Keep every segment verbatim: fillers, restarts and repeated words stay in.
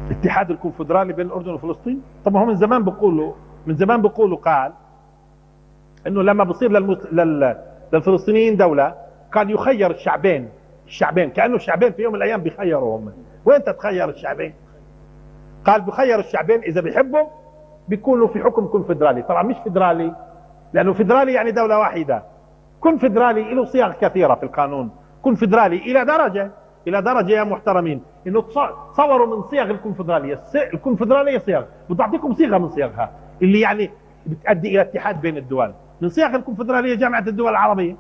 الاتحاد الكونفدرالي بين الاردن وفلسطين. طب هم من زمان بيقولوا من زمان بيقولوا قال انه لما بصير للمس... لل... للفلسطينيين دوله كان يخير الشعبين الشعبين كانه الشعبين في يوم من الايام بيخيروا هم. وين تتخير الشعبين؟ قال بخير الشعبين اذا بيحبوا بيكونوا في حكم كونفدرالي. طبعا مش فدرالي، لانه فدرالي يعني دوله واحده. كونفدرالي له صيغ كثيره في القانون. كونفدرالي الى درجه الى درجه يا محترمين انه تصوروا من صيغ الكونفدراليه. الكونفدراليه صيغ، بدي اعطيكم صيغه من صيغها اللي يعني بتؤدي الى اتحاد بين الدول. من صيغ الكونفدراليه جامعه الدول العربيه.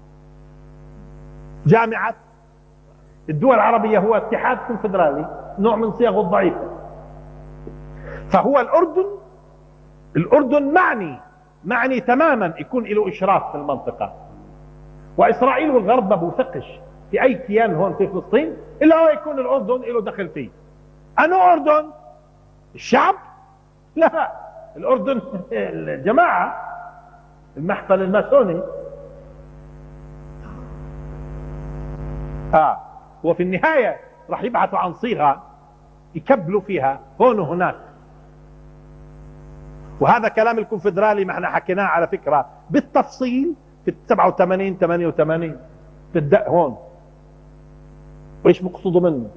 جامعه الدول العربيه هو اتحاد كونفدرالي، نوع من صيغه الضعيفه. فهو الاردن الاردن معني معني تماما يكون له اشراف في المنطقه. واسرائيل والغرب ما بوثقش في اي كيان هون في فلسطين الا هو يكون الاردن له دخل فيه. انو اردن؟ الشعب؟ لا، الاردن الجماعه، المحفل الماسوني. اه وفي النهايه راح يبحثوا عن صيغه يكبلوا فيها هون وهناك. وهذا كلام الكونفدرالي ما احنا حكيناه على فكره بالتفصيل في سبعة وثمانين ثمانية وثمانين في الدق هون. وايش بقصدوا منه؟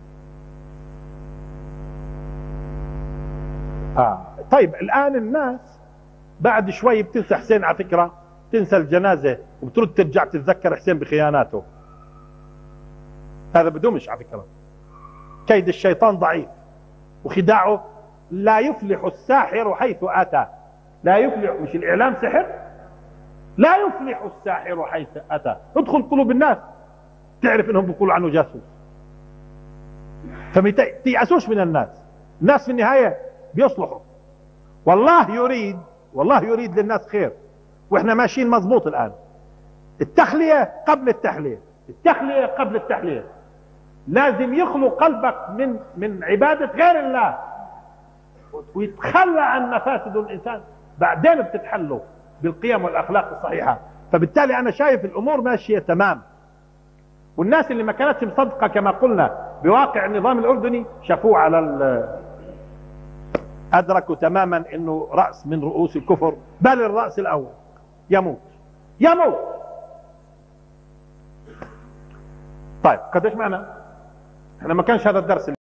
اه طيب الان الناس بعد شوي بتنسى حسين على فكره، تنسى الجنازه وبترد ترجع تتذكر حسين بخياناته. هذا بدومش على فكره. كيد الشيطان ضعيف وخداعه. لا يفلح الساحر حيث اتى. لا يفلح، مش الاعلام سحر؟ لا يفلح الساحر حيث اتى. ادخل قلوب الناس تعرف انهم بيقولوا عنه جاسوس. فما تيأسوش من الناس. الناس في النهايه بيصلحوا. والله يريد والله يريد للناس خير، واحنا ماشيين مضبوط الان. التخليه قبل التحليه، التخليه قبل التحليه. لازم يخلو قلبك من من عباده غير الله ويتخلى عن مفاسد الانسان، بعدين بتتحلوا بالقيم والاخلاق الصحيحه. فبالتالي انا شايف الامور ماشيه تمام. والناس اللي ما كانتش مصدقه كما قلنا بواقع النظام الاردني شافوه على ادركوا تماما انه راس من رؤوس الكفر، بل الراس الاول يموت يموت. طيب قديش معنا؟ احنا ما كانش هذا الدرس.